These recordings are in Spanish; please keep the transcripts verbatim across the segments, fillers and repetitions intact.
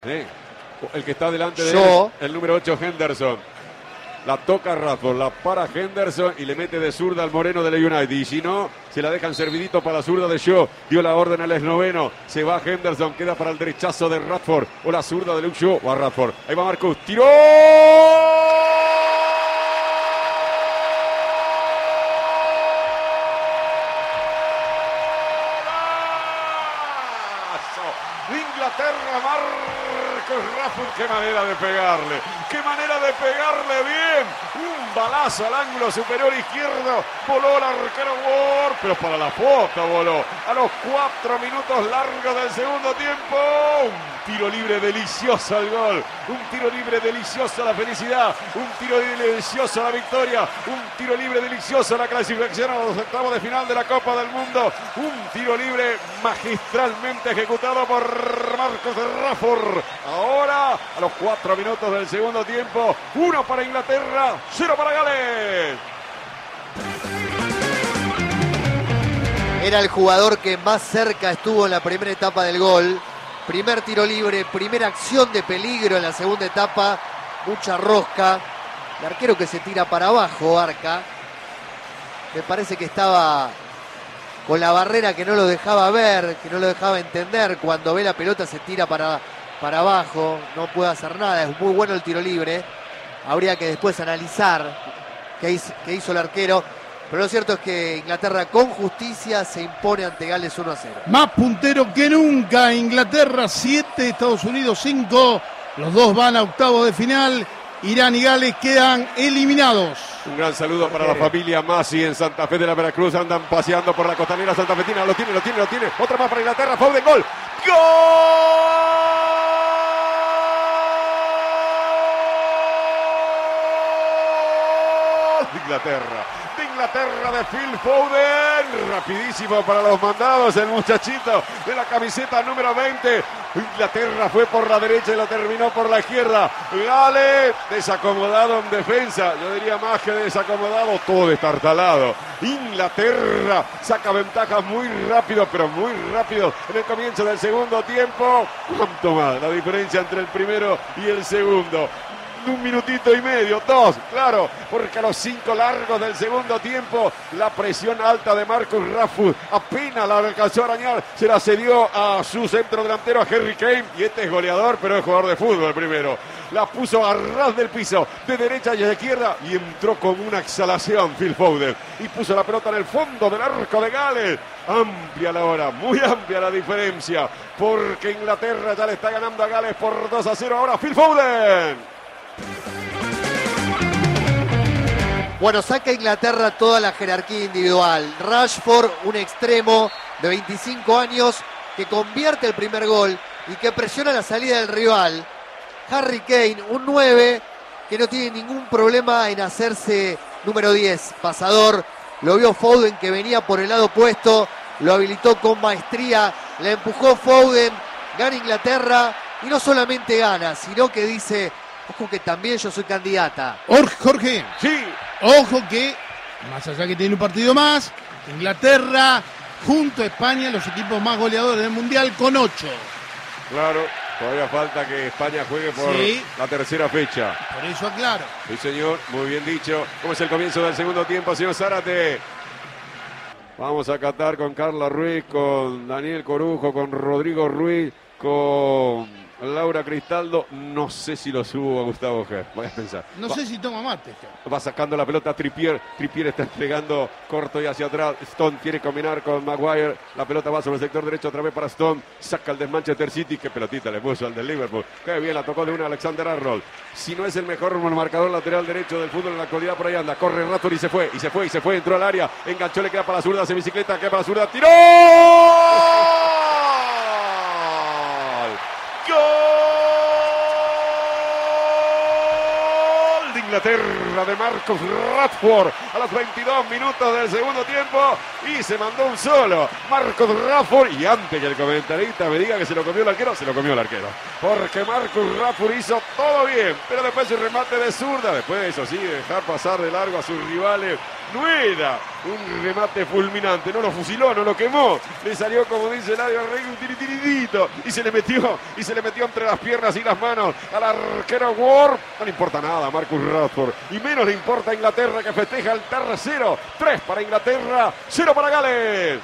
¿Eh? El que está delante de Yo. él, el número ocho, Henderson. La toca Radford, la para Henderson y le mete de zurda al moreno de la United. Y si no, se la dejan servidito para la zurda de Shaw. Dio la orden al esloveno. Se va Henderson, queda para el derechazo de Radford. O la zurda de Luke Shaw o a Radford. Ahí va Marcus. ¡Tiró! Inglaterra, Marcus Rashford, qué manera de pegarle, qué manera de pegarle bien, un balazo al ángulo superior izquierdo, voló el arquero Ward, pero para la foto voló, a los cuatro minutos largos del segundo tiempo, un tiro libre delicioso al gol, un tiro libre delicioso a la felicidad, un tiro libre delicioso a la victoria, un tiro libre delicioso a la clasificación a los octavos de final de la Copa del Mundo, un tiro libre magistralmente ejecutado por Marcus Rashford. Ahora, a los cuatro minutos del segundo tiempo, uno para Inglaterra, cero para Gales. Era el jugador que más cerca estuvo en la primera etapa del gol. Primer tiro libre, primera acción de peligro en la segunda etapa. Mucha rosca. El arquero que se tira para abajo, Arca. Me parece que estaba con la barrera que no lo dejaba ver, que no lo dejaba entender. Cuando ve la pelota se tira para, para abajo. No puede hacer nada. Es muy bueno el tiro libre. Habría que después analizar qué hizo, qué hizo el arquero. Pero lo cierto es que Inglaterra con justicia se impone ante Gales uno a cero. Más puntero que nunca. Inglaterra siete, Estados Unidos cinco. Los dos van a octavos de final. Irán y Gales quedan eliminados. Un gran saludo para la familia Masi en Santa Fe de la Veracruz. Andan paseando por la costanera santafetina. Lo tiene, lo tiene, lo tiene. Otra más para Inglaterra. Foden, gol. ¡Gol! De Inglaterra. De Inglaterra de Phil Foden. Rapidísimo para los mandados. El muchachito de la camiseta número veinte. Inglaterra fue por la derecha y lo terminó por la izquierda. Gales desacomodado en defensa. Yo diría más que desacomodado, todo destartalado. Inglaterra saca ventajas muy rápido, pero muy rápido en el comienzo del segundo tiempo. ¿Cuánto más? La diferencia entre el primero y el segundo. Un minutito y medio, dos, claro, porque a los cinco largos del segundo tiempo, la presión alta de Marcus Rashford apenas la alcanzó a arañar, se la cedió a su centro delantero, a Harry Kane, y este es goleador, pero es jugador de fútbol primero. La puso a ras del piso, de derecha y de izquierda, y entró con una exhalación Phil Foden, y puso la pelota en el fondo del arco de Gales. Amplia la hora, muy amplia la diferencia, porque Inglaterra ya le está ganando a Gales por dos a cero. Ahora Phil Foden. Bueno, saca Inglaterra toda la jerarquía individual. Rashford, un extremo de veinticinco años que convierte el primer gol y que presiona la salida del rival. Harry Kane, un nueve que no tiene ningún problema en hacerse número diez, pasador. Lo vio Foden que venía por el lado opuesto, lo habilitó con maestría, le empujó Foden, gana Inglaterra y no solamente gana, sino que dice: ojo que también yo soy candidata. Jorge, sí. Ojo que, más allá que tiene un partido más, Inglaterra junto a España, los equipos más goleadores del Mundial con ocho. Claro, todavía falta que España juegue por sí. la tercera fecha. Por eso aclaro. Sí, señor, muy bien dicho. ¿Cómo es el comienzo del segundo tiempo, señor Zárate? Vamos a catar con Carla Ruiz, con Daniel Corujo, con Rodrigo Ruiz, con Laura Cristaldo. No sé si lo subo a Gustavo G. Voy a pensar. No Va, sé si toma mate. Va sacando la pelota Trippier. Trippier está entregando corto y hacia atrás. Stone quiere combinar con Maguire. La pelota va sobre el sector derecho otra vez para Stone. Saca el de Manchester City. Qué pelotita le puso al del Liverpool. Qué bien, la tocó de una Alexander Arnold. Si no es el mejor marcador lateral derecho del fútbol en la actualidad, por ahí anda. Corre Rashford y se fue. Y se fue, y se fue. Entró al área. Enganchó, le queda para la zurda. Hace bicicleta, queda para la zurda. ¡Tiró! Inglaterra de Marcus Rashford a los veintidós minutos del segundo tiempo. y se mandó un solo. Marcus Rashford, y antes que el comentarista me diga que se lo comió el arquero, se lo comió el arquero. Porque Marcus Rashford hizo todo bien, pero después su remate de zurda, después de eso sí, dejar pasar de largo a sus rivales. No era un remate fulminante, no lo fusiló, no lo quemó, le salió, como dice Eladio Rey, un tiritiridito y se le metió, y se le metió entre las piernas y las manos al arquero Ward. No le importa nada a Marcus Rashford, y menos le importa a Inglaterra, que festeja el tercero. Tres para Inglaterra, cero para Gales.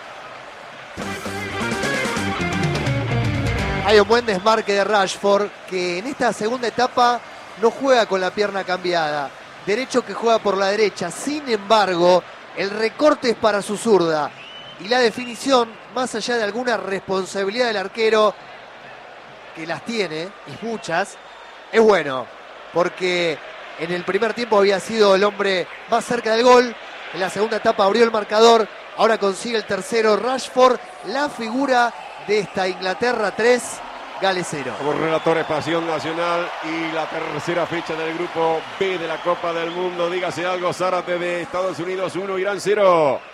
Hay un buen desmarque de Rashford, que en esta segunda etapa no juega con la pierna cambiada. Derecho que juega por la derecha. Sin embargo, el recorte es para su zurda. Y la definición, más allá de alguna responsabilidad del arquero, que las tiene, y muchas, es bueno. Porque en el primer tiempo había sido el hombre más cerca del gol. En la segunda etapa abrió el marcador. Ahora consigue el tercero Rashford, la figura de esta Inglaterra tres, Gales cero. Como relator Pasión Nacional y la tercera fecha del grupo B de la Copa del Mundo. Dígase algo, Zárate de Estados Unidos uno, Irán cero.